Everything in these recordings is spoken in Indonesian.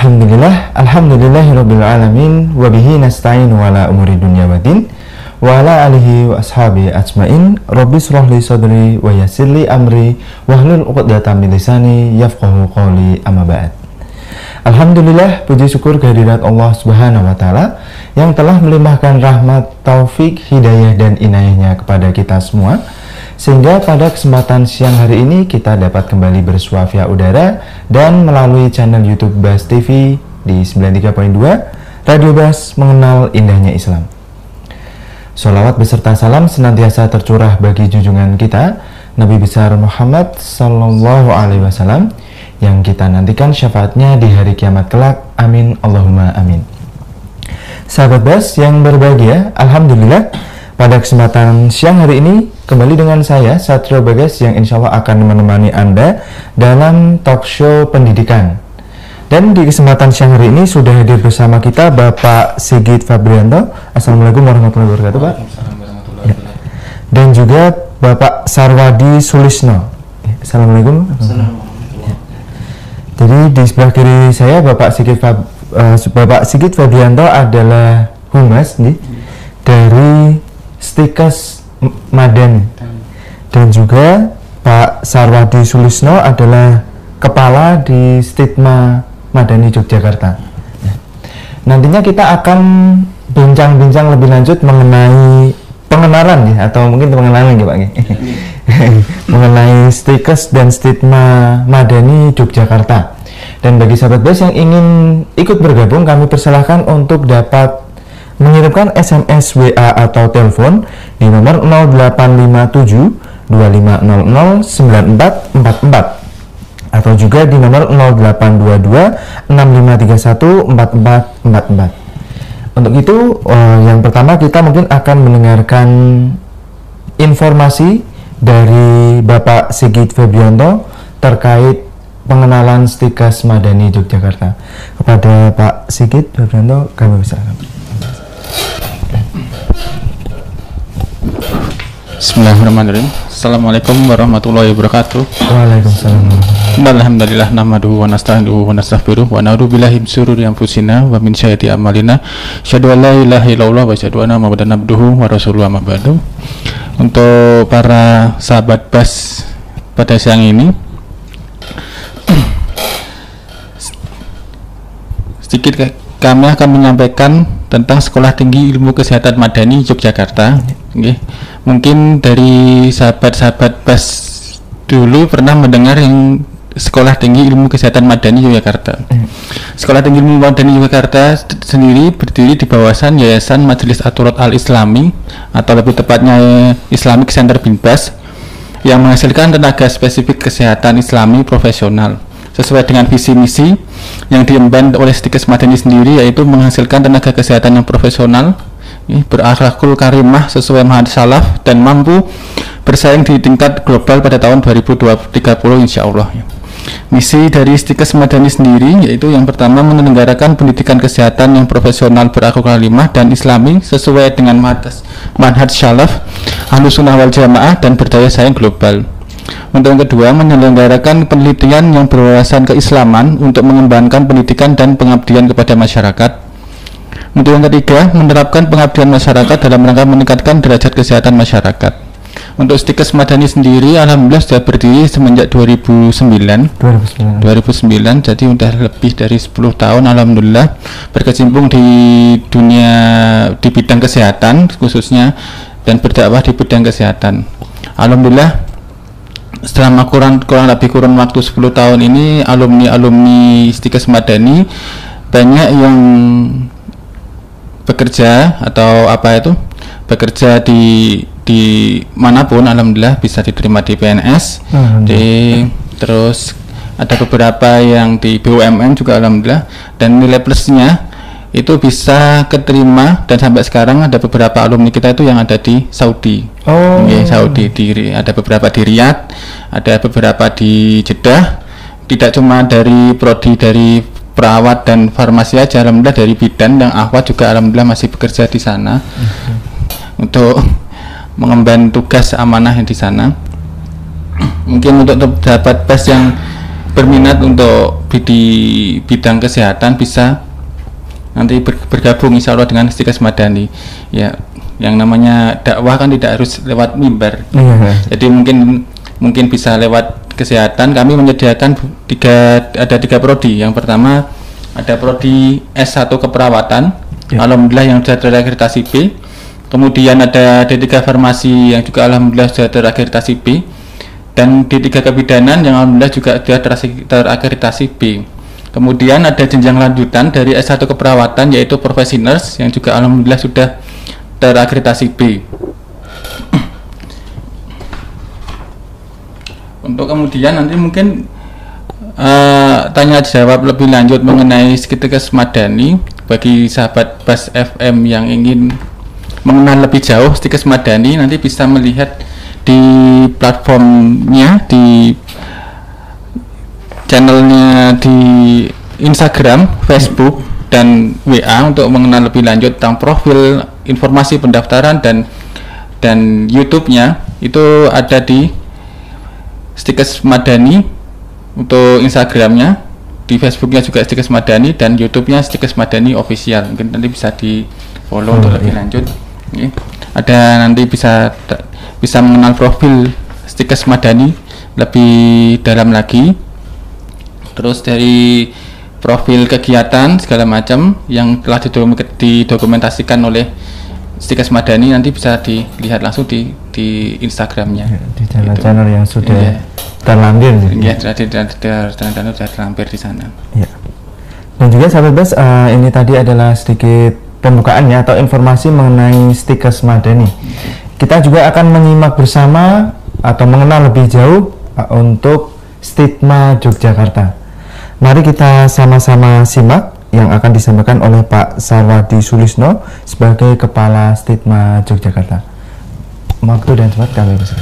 Alhamdulillahirabbil alamin wa bihi nasta'in wa ala umuri dunya waddin wa ala alihi wa ashabi ajmain. Rabbi shrah li sadri wa yassir li amri wahlul 'uqdatam min lisani yafqahu qawli, amma ba'd. Alhamdulillah, puji syukur kehadirat Allah Subhanahu wa taala yang telah melimpahkan rahmat, taufik, hidayah dan inayahnya kepada kita semua, sehingga pada kesempatan siang hari ini kita dapat kembali bersua via udara dan melalui channel YouTube Bas TV di 93.2 Radio Bas, mengenal indahnya Islam. Sholawat beserta salam senantiasa tercurah bagi junjungan kita Nabi besar Muhammad Sallallahu Alaihi Wasallam yang kita nantikan syafaatnya di hari kiamat kelak. Amin Allahumma amin. Sahabat Bas yang berbahagia, alhamdulillah pada kesempatan siang hari ini kembali dengan saya Satrio Bagas yang insya Allah akan menemani Anda dalam talk show pendidikan. Dan di kesempatan siang hari ini sudah hadir bersama kita Bapak Sigit Fabrianto. Assalamualaikum warahmatullahi wabarakatuh, Pak. Ya. Dan juga Bapak Sarwadi Sulisno. Assalamualaikum. Jadi di sebelah kiri saya Bapak Sigit Fabrianto adalah humas dari Stikes Madani, dan juga Pak Sarwadi Sulisno adalah kepala di Stitma Madani Yogyakarta. Nantinya kita akan bincang-bincang lebih lanjut mengenai pengenalan ya, atau mungkin pengenalan ya Pak mengenai Stikes dan Stitma Madani Yogyakarta. Dan bagi sahabat Bas yang ingin ikut bergabung, kami persilahkan untuk dapat mengirimkan SMS, WA atau telepon di nomor 0857 2500 9444 atau juga di nomor 0822 6531 4444. Untuk itu yang pertama kita mungkin akan mendengarkan informasi dari Bapak Sigit Fabrianto terkait pengenalan Stikes Madani Yogyakarta. Kepada Pak Sigit Fabrianto kami persilakan. Bismillahirrahmanirrahim. Assalamualaikum warahmatullahi wabarakatuh. Waalaikumsalam. Alhamdulillah nahmaduhu wa nasta'inuhu wa nastaghfiruh wa na'udzu billahi min syururi anfusina wa min sayyiati a'malina. Asyhadu an la ilaha illallah wa asyhadu anna Muhammadan abduhu wa rasuluhu, amma ba'du. Untuk para sahabat Bas pada siang ini, sedikit kami akan menyampaikan tentang Sekolah Tinggi Ilmu Kesehatan Madani Yogyakarta. Mungkin dari sahabat-sahabat Bas dulu pernah mendengar yang Sekolah Tinggi Ilmu Kesehatan Madani Yogyakarta. Sekolah Tinggi Ilmu Madani Yogyakarta sendiri berdiri di bawahsan Yayasan Majelis Aturat Al-Islami, atau lebih tepatnya Islamic Center Binbas, yang menghasilkan tenaga spesifik kesehatan Islami profesional sesuai dengan visi misi yang diemban oleh Stikes Madani sendiri, yaitu menghasilkan tenaga kesehatan yang profesional, berakhlakul karimah sesuai manhaj salaf, dan mampu bersaing di tingkat global pada tahun 2030 insya Allah. Misi dari Stikes Madani sendiri yaitu yang pertama menyelenggarakan pendidikan kesehatan yang profesional, berakhlakul karimah dan islami sesuai dengan manhaj salaf, Ahlus Sunnah wal Jamaah, dan berdaya saing global. Untuk yang kedua, menyelenggarakan penelitian yang berwawasan keislaman untuk mengembangkan pendidikan dan pengabdian kepada masyarakat. Untuk yang ketiga, menerapkan pengabdian masyarakat dalam rangka meningkatkan derajat kesehatan masyarakat. Untuk Stikes Madani sendiri alhamdulillah sudah berdiri semenjak 2009, jadi sudah lebih dari 10 tahun alhamdulillah berkecimpung di dunia di bidang kesehatan khususnya, dan berdakwah di bidang kesehatan. Alhamdulillah selama kurang waktu 10 tahun ini alumni Stikes Madani banyak yang bekerja bekerja di manapun, alhamdulillah bisa diterima di PNS, terus ada beberapa yang di BUMN juga alhamdulillah, dan nilai plusnya itu bisa keterima, dan sampai sekarang ada beberapa alumni kita itu yang ada di Saudi. Saudi, ada beberapa di Riyadh, ada beberapa di Jeddah. Tidak cuma dari prodi dari perawat dan farmasi aja, alhamdulillah dari bidan dan ahwat juga alhamdulillah masih bekerja di sana untuk mengemban tugas amanah yang di sana. Mungkin untuk sahabat Bas yang berminat untuk di bidang kesehatan bisa nanti bergabung insya Allah dengan Istiqes Madani. Ya, yang namanya dakwah kan tidak harus lewat mimbar. Jadi mungkin bisa lewat kesehatan. Kami menyediakan ada tiga prodi. Yang pertama ada prodi S1 keperawatan, alhamdulillah yang sudah terakreditasi B. Kemudian ada D3 farmasi yang juga alhamdulillah sudah terakreditasi B, dan D3 kebidanan yang alhamdulillah juga sudah terakreditasi B. Kemudian ada jenjang lanjutan dari S1 keperawatan yaitu profesi nurse yang juga alhamdulillah sudah terakreditasi B. Untuk kemudian nanti mungkin tanya jawab lebih lanjut mengenai Istiqes Madani bagi sahabat Bas FM yang ingin mengenal lebih jauh Istiqes Madani, nanti bisa melihat di platformnya, di channelnya di Instagram, Facebook, dan WA untuk mengenal lebih lanjut tentang profil, informasi pendaftaran dan YouTube-nya itu ada di Istiqes Madani untuk Instagramnya, di Facebooknya juga Istiqes Madani, dan YouTube-nya Istiqes Madani Official. Mungkin nanti bisa di follow untuk lebih lanjut. Ada nanti bisa mengenal profil Istiqes Madani lebih dalam lagi. Terus dari profil kegiatan segala macam yang telah didokumentasikan oleh Istiqes Madani nanti bisa dilihat langsung di Instagramnya. Di channel yang sudah terlampir. Iya, sudah terlampir di sana. Ya. Dan juga sahabat Bas, ini tadi adalah sedikit pembukaannya atau informasi mengenai Istiqes Madani. Kita juga akan menyimak bersama atau mengenal lebih jauh untuk Stigma Yogyakarta. Mari kita sama-sama simak yang akan disampaikan oleh Pak Sarwadi Sulisno sebagai Kepala Stigma Yogyakarta. Waktu dan tempat kami bersama.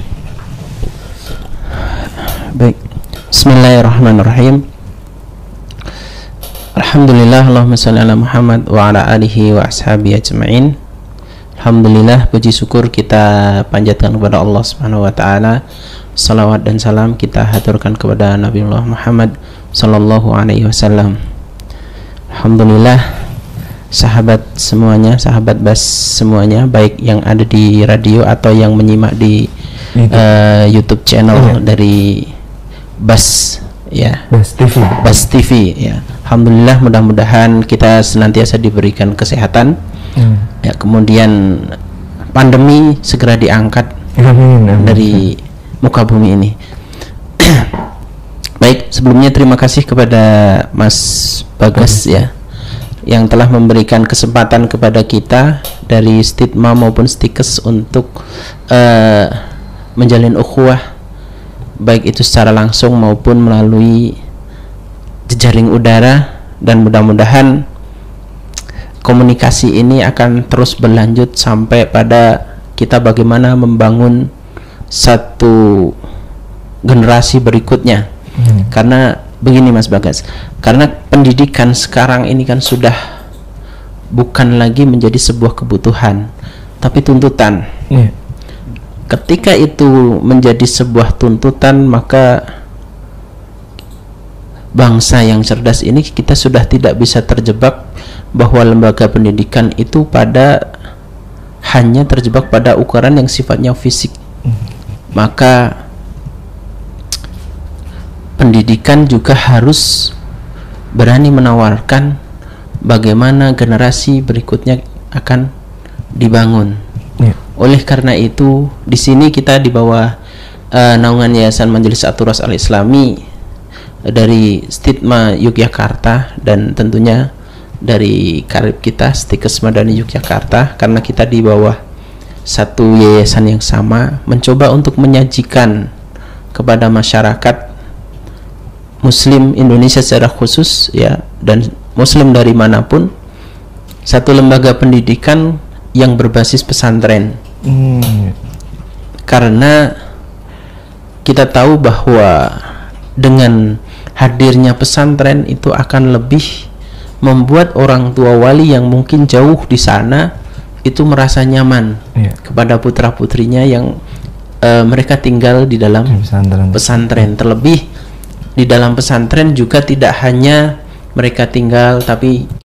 Baik, Bismillahirrahmanirrahim. Alhamdulillah, Allahumma sholli ala Muhammad wa ala alihi wa ashabihi ajma'in. Alhamdulillah, puji syukur kita panjatkan kepada Allah Subhanahu wa taala. Salawat dan salam kita haturkan kepada Nabiullah Muhammad sallallahu alaihi wasallam. Alhamdulillah, sahabat semuanya, sahabat Bas semuanya, baik yang ada di radio atau yang menyimak di YouTube channel dari Bas ya, Bas TV ya. Alhamdulillah, mudah-mudahan kita senantiasa diberikan kesehatan. Ya, kemudian pandemi segera diangkat dari muka bumi ini. Baik, sebelumnya terima kasih kepada Mas Bagas ya, yang telah memberikan kesempatan kepada kita dari Stigma maupun Istiqes untuk menjalin ukhuwah, baik itu secara langsung maupun melalui jejaring udara, dan mudah-mudahan komunikasi ini akan terus berlanjut sampai pada kita bagaimana membangun satu generasi berikutnya. Karena begini Mas Bagas, karena pendidikan sekarang ini kan sudah bukan lagi menjadi sebuah kebutuhan tapi tuntutan. Ketika itu menjadi sebuah tuntutan, maka bangsa yang cerdas ini kita sudah tidak bisa terjebak bahwa lembaga pendidikan itu hanya terjebak pada ukuran yang sifatnya fisik. Maka pendidikan juga harus berani menawarkan bagaimana generasi berikutnya akan dibangun. Oleh karena itu, di sini kita di bawah naungan Yayasan Majelis At-Turas Al-Islami dari Stigma Yogyakarta, dan tentunya dari karib kita Istiqes Madani Yogyakarta, karena kita di bawah satu yayasan yang sama, mencoba untuk menyajikan kepada masyarakat Muslim Indonesia secara khusus ya, dan Muslim dari manapun, satu lembaga pendidikan yang berbasis pesantren. Karena kita tahu bahwa dengan hadirnya pesantren itu akan lebih membuat orang tua wali yang mungkin jauh di sana itu merasa nyaman kepada putra putrinya yang mereka tinggal di dalam pesantren. Terlebih di dalam pesantren juga tidak hanya mereka tinggal, tapi